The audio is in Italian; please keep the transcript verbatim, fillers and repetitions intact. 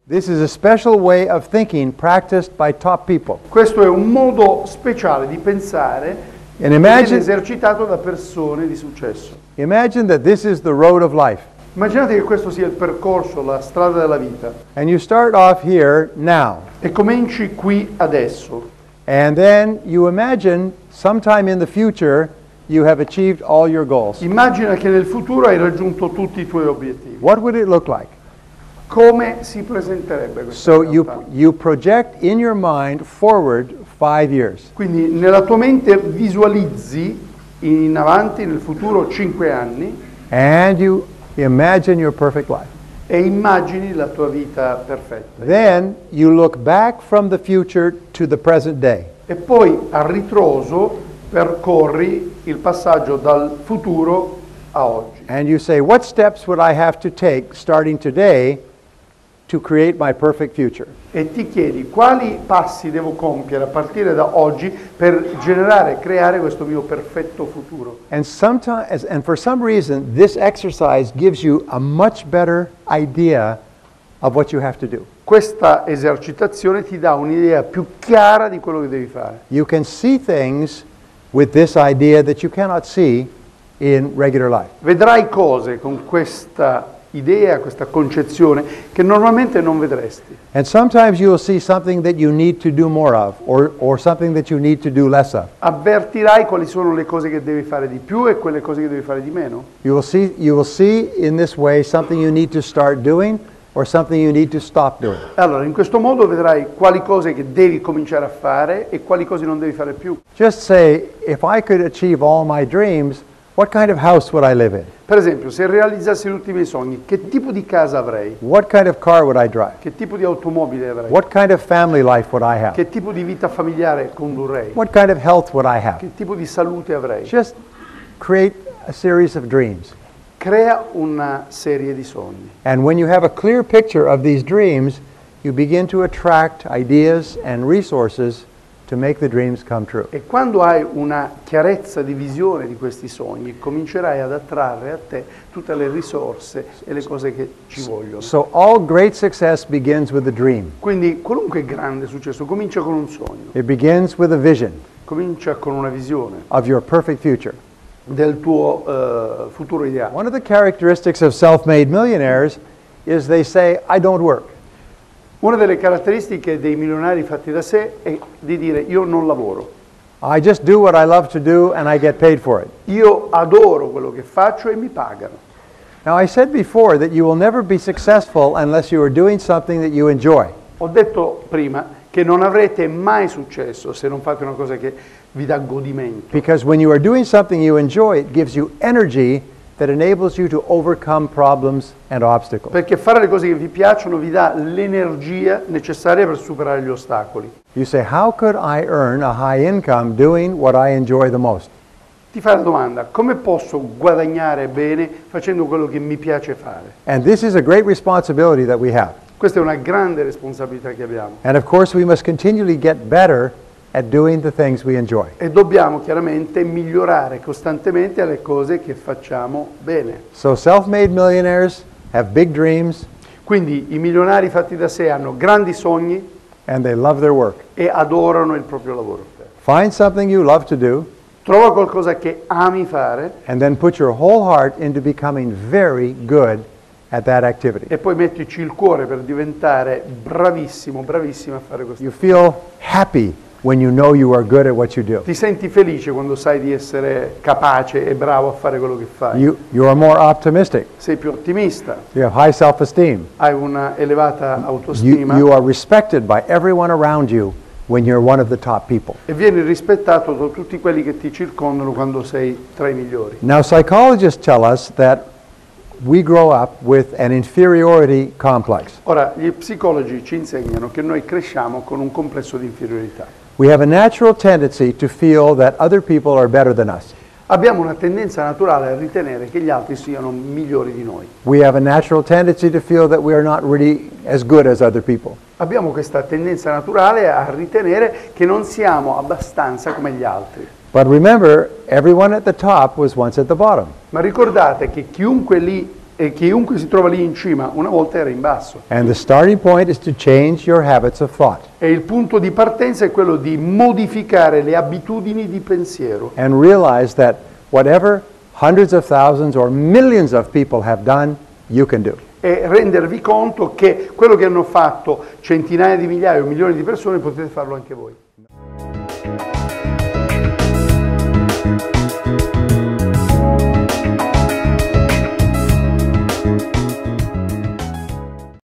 This is a special way of thinking practiced by top people. Questo è un modo speciale di pensare And che imagine, viene esercitato da persone di successo. imagine that this is the road of life. Immaginate che questo sia il percorso, la strada della vita. And you start off here now. E cominci qui adesso. And then you imagine sometime in the future you have achieved all your goals. Immagina che nel futuro hai raggiunto tutti i tuoi obiettivi. What would it look like? Come si presenterebbe questa So you, realtà? you project in your mind forward five years. Quindi nella tua mente visualizzi in avanti, nel futuro, cinque anni And you imagine your perfect life. e immagini la tua vita perfetta. Then you look back from the future to the present day. E poi a ritroso percorri il passaggio dal futuro a oggi. And you say, what steps would I have to take starting today to create my perfect future? E ti chiedi quali passi devo compiere a partire da oggi per generare e creare questo mio perfetto futuro. And sometimes, and for some reason, this exercise gives you a much better idea of what you have to do. Questa esercitazione ti dà un'idea più chiara di quello che devi fare. You can see things with this idea that you cannot see in regular life. Vedrai cose con questa idea, questa concezione che normalmente non vedresti. And sometimes you will see something that you need to do more of, or, or something that you need to do less of. Avvertirai quali sono le cose che devi fare di più e quelle cose che devi fare di meno. You will see, you will see in this way something you need to start doing or something you need to stop doing. Allora, in questo modo vedrai quali cose che devi cominciare a fare e quali cose non devi fare più. Just say, if I could achieve all my dreams, what kind of house would I live in? Per esempio, se realizzassi tutti i miei sogni, che tipo di casa avrei? What kind of car would I drive? Che tipo di automobile avrei? What kind of family life would I have? Che tipo di vita familiare condurrei? What kind of health would I have? Che tipo di salute avrei? Just create a series of dreams. Crea una serie di sogni. And when you have a clear picture of these dreams, you begin to attract ideas and resources to make the dreams come true. E quando hai una chiarezza di visione di questi sogni, comincerai ad attrarre a te tutte le risorse e le cose che ci vogliono. So all great success begins with a dream. Quindi qualunque grande successo comincia con un sogno, It begins with a vision comincia con una visione of your perfect future. del tuo eh, futuro ideale. One of the characteristics of self-made millionaires is they say, I don't work. Una delle caratteristiche dei milionari fatti da sé è di dire io non lavoro, I just do what I love to do and I get paid for it. io adoro quello che faccio e mi pagano. Now I said before that you will never be successful unless you are doing something that you enjoy. Ho detto prima che non avrete mai successo se non fate una cosa che vi dà godimento. Because when you are doing something you enjoy, it gives you energy that enables you to overcome problems and obstacles. Perché fare le cose che vi piacciono vi dà l'energia necessaria per superare gli ostacoli. You say, how could I earn a high income doing what I enjoy the most? Ti fai la domanda, come posso guadagnare bene facendo quello che mi piace fare? And this is a great responsibility that we have. Questa è una grande responsabilità che abbiamo. And of course we must continually get better at doing the things we enjoy. E dobbiamo chiaramente migliorare costantemente alle cose che facciamo bene. So self-made millionaires have big dreams Quindi i milionari fatti da sé hanno grandi sogni and they love their work. e adorano il proprio lavoro. Find something you love to do Trova qualcosa che ami fare and then put your whole heart into becoming very good at that activity. e poi mettici il cuore per diventare bravissimo, bravissimo a fare questo. You feel happy when you know you are good at what you do. Ti senti felice quando sai di essere capace e bravo a fare quello che fai. You, you are more optimistic. Sei più ottimista, You have high self-esteem. hai una elevata You, autostima you are respected by everyone around you when you're one of the top people. e vieni rispettato da tutti quelli che ti circondano quando sei tra i migliori. Now, psychologists tell us that we grow up with an inferiority complex. Ora, gli psicologi ci insegnano che noi cresciamo con un complesso di inferiorità. We have a natural tendency to feel that other people are better than us. Abbiamo una tendenza naturale a ritenere che gli altri siano migliori di noi. We have a natural tendency to feel that we are not really as good as other people. Abbiamo questa tendenza naturale a ritenere che non siamo abbastanza come gli altri. But remember, everyone at the top was once at the bottom. Ma ricordate che chiunque lì E chiunque si trova lì in cima, una volta era in basso. And the starting point is to change your habits of thought. E il punto di partenza è quello di modificare le abitudini di pensiero. And realize that whatever hundreds of thousands or millions of people have done, you can do. E rendervi conto che quello che hanno fatto centinaia di migliaia o milioni di persone potete farlo anche voi.